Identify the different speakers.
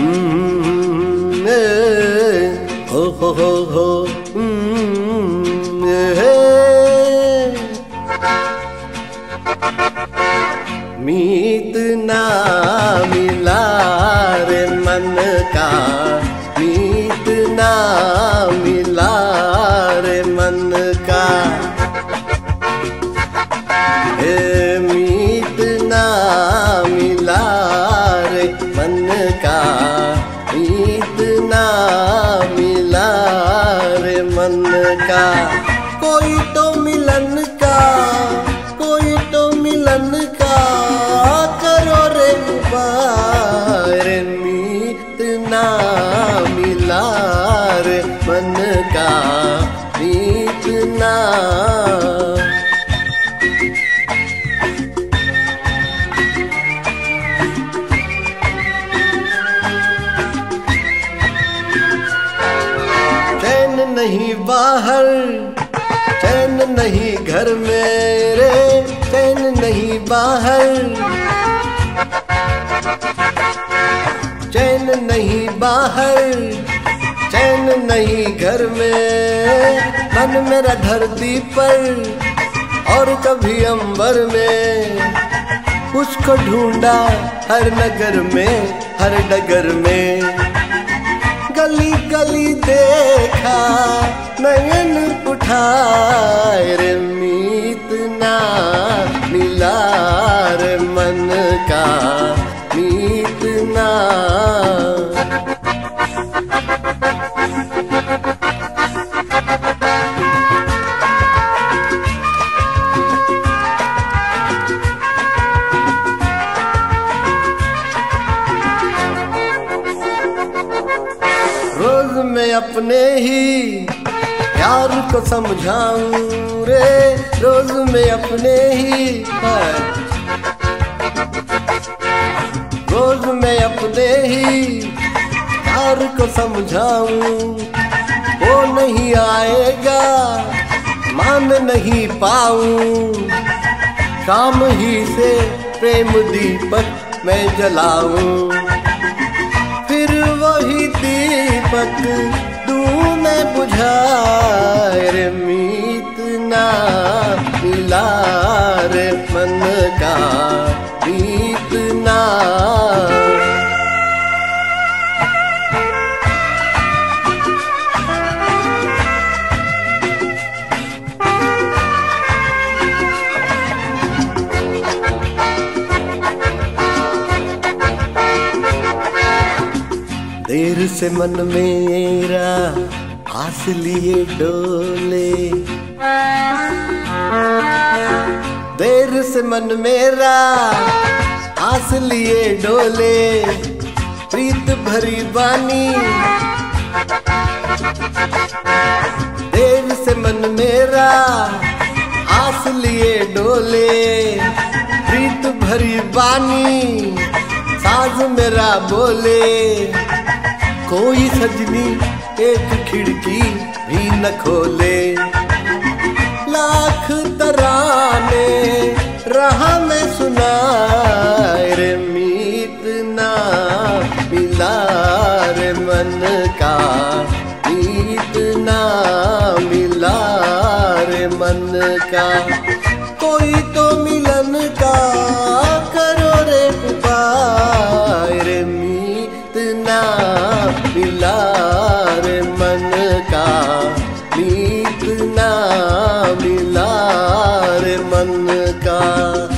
Speaker 1: हो मीत ना मिला रे मन का, मीत ना मिला रे मन का, मीत ना मिला रे मन का, मीत ना मिला रे मन का। कोई तो मिलन का, कोई तो मिलन का करो रे उपाय रे, मीत ना मिला रे मन का, मीत ना। चैन नहीं बाहर, चैन नहीं घर मेरे, चैन नहीं बाहर, चैन नहीं बाहर, चैन नहीं घर में। मन मेरा धरती पर और कभी अंबर में, उसको ढूंढा हर नगर में, हर डगर में। गली गली देखा नयन उठाए रे, मीत ना मिला रे मन का, मीत ना। रोज मैं अपने ही प्यार को समझाऊं रे, रोज मैं अपने ही, रोज मैं अपने ही प्यार को समझाऊं। वो नहीं आएगा मान नहीं पाऊं, शाम ही से प्रेम दीपक मैं जलाऊं। फिर वही दीपक दूं मैं बुझाए रे, मीत ना मिला रे मन का, मीत ना। देर से मन मेरा आस लिए डोले, देर से मन मेरा आस लिए डोले। प्रीत भरी बानी, देर से मन मेरा आस लिए डोले। प्रीत भरी बानी साज मेरा बोले, कोई सजनी एक खिड़की भी न खोले। लाख तराने रहा मैं सुनाए रे, मीत ना मिला रे मन का, मीत ना मिला रे मन का। कोई तो मिलन का करो रे उपाय रे, मीत ना मिला रे मन का, मीत ना मिला रे मन का।